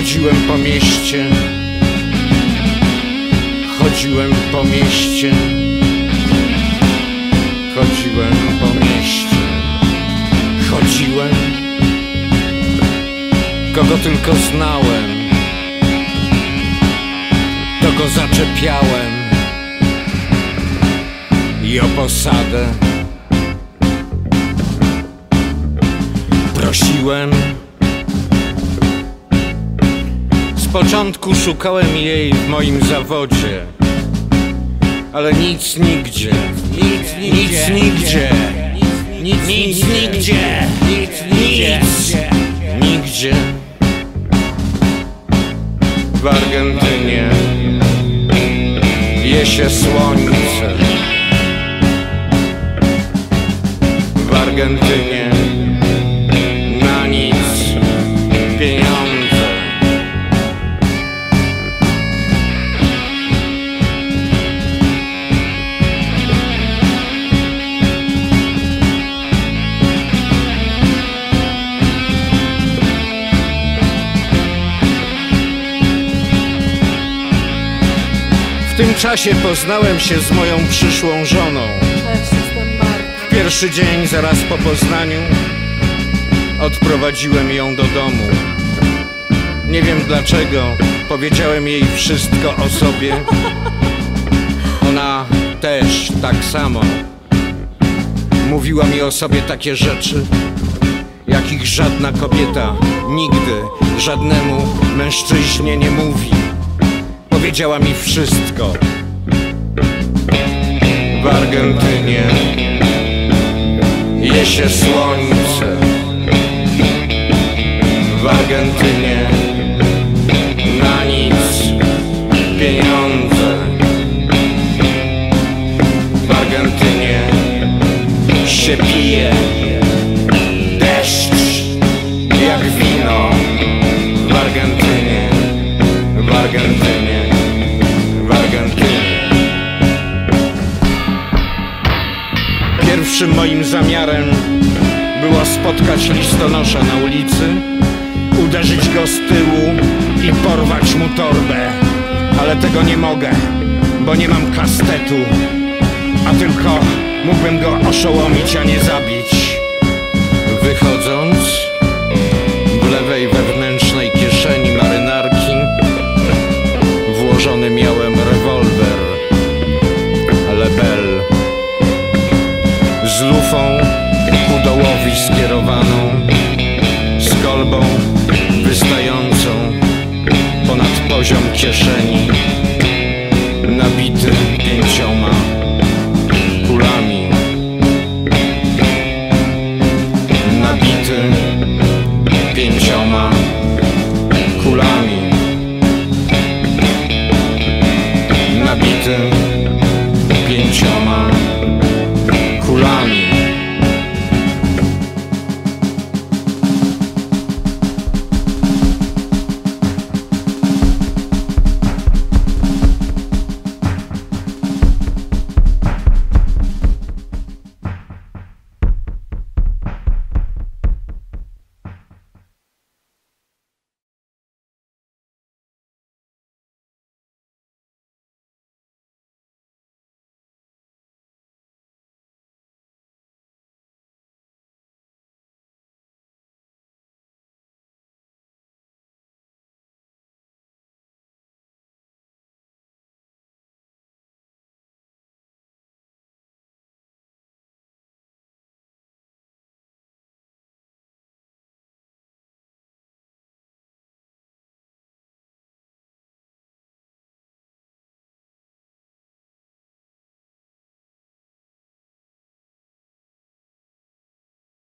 Chodziłem po mieście, chodziłem po mieście, chodziłem po mieście, chodziłem, kogo tylko znałem, to go zaczepiałem i o posadę prosiłem. Z początku szukałem jej w moim zawodzie, ale nic nigdzie, nic nigdzie, nic nigdzie, nigdzie. W Argentynie je się słońce, w Argentynie na nic pieniądze. W tym czasie poznałem się z moją przyszłą żoną. W pierwszy dzień zaraz po poznaniu odprowadziłem ją do domu. Nie wiem dlaczego, powiedziałem jej wszystko o sobie. Ona też tak samo mówiła mi o sobie takie rzeczy, jakich żadna kobieta nigdy żadnemu mężczyźnie nie mówi. Powiedziała mi wszystko. W Argentynie je się słońce, w Argentynie na nic pieniądze, w Argentynie się pije deszcz jak wino, w Argentynie, w Argentynie, w Argentynie. Pierwszym moim zamiarem było spotkać listonosza na ulicy, uderzyć go z tyłu i porwać mu torbę. Ale tego nie mogę, bo nie mam kastetu, a tylko mógłbym go oszołomić, a nie zabić. Wychodząc, w lewej wewnętrznej kieszeni marynarki włożony miałem rewolwer Lebel z lufą ku dołowi skierowaną, z kolbą wystającą ponad poziom kieszeni.